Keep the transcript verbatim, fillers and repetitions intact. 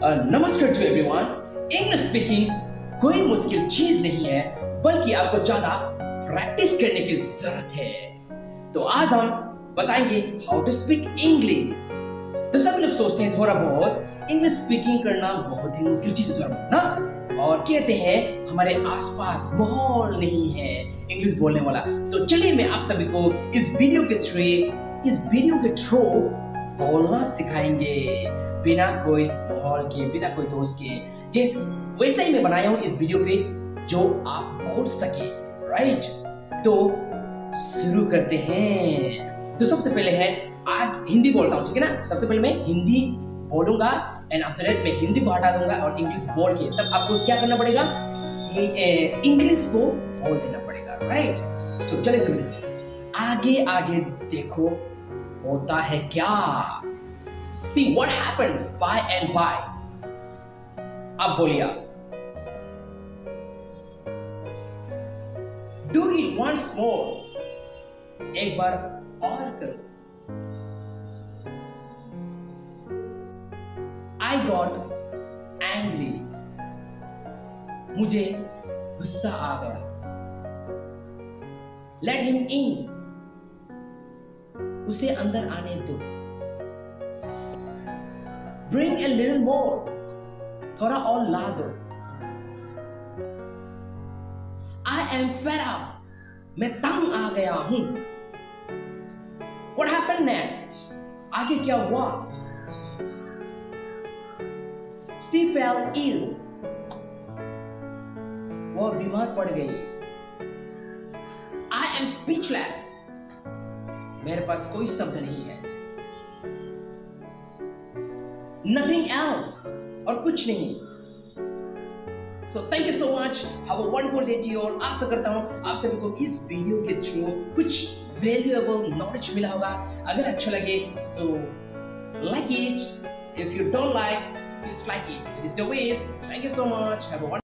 नमस्कार to everyone. English speaking कोई मुश्किल चीज नहीं है, बल्कि आपको ज्यादा प्रैक्टिस करने की जरूरत है। तो आज हम बताएंगे हाउ टू स्पीक इंग्लिश। तो सब लोग सोचते हैं थोड़ा बहुत इंग्लिश स्पीकिंग करना बहुत ही मुश्किल चीज है थोड़ा बहुत ना, और कहते हैं हमारे आसपास माहौल नहीं है इंग्लिश बोलने वाला। तो चलिए मैं आप सभी को इस वीडियो के थ्रू इस वीडियो के थ्रू बोलना सिखाएंगे, बिना कोई माहौल के, बिना कोई दोस्त के। जैसे वैसे ही मैं बनाया हूँ इस वीडियो पे जो आप बोल सके, राइट। तो शुरू करते हैं। तो सबसे पहले है, आज हिंदी बोलता हूँ, ठीक है ना। सबसे पहले मैं हिंदी बोलूंगा एंड आफ्टर दैट मैं हिंदी को हटा दूंगा और इंग्लिश बोल के, तब आपको क्या करना पड़ेगा, इंग्लिश को बोल देना पड़ेगा, राइट। तो चलिए सुनिए, आगे आगे देखो होता है क्या। See what happens by and by. अब बोलिए, Do it once more. एक बार और करो। I got angry. मुझे गुस्सा आ गया। Let him in. उसे अंदर आने दो। Bring a little more. थोड़ा और ला दो। I am fed up. मैं तंग आ गया हूं। What happened next? आगे क्या हुआ? She fell ill. वो बीमार पड़ गई। I am speechless. मेरे पास कोई शब्द नहीं है। Nothing else. और कुछ नहीं। So thank you so much. Have a wonderful day to you all. आशा करता हूँ आप सभी को इस वीडियो के थ्रू कुछ valuable knowledge मिला होगा। अगर अच्छा लगे so like it. If you don't like, dislike it. It is your ways. Thank you so much. Have a wonderful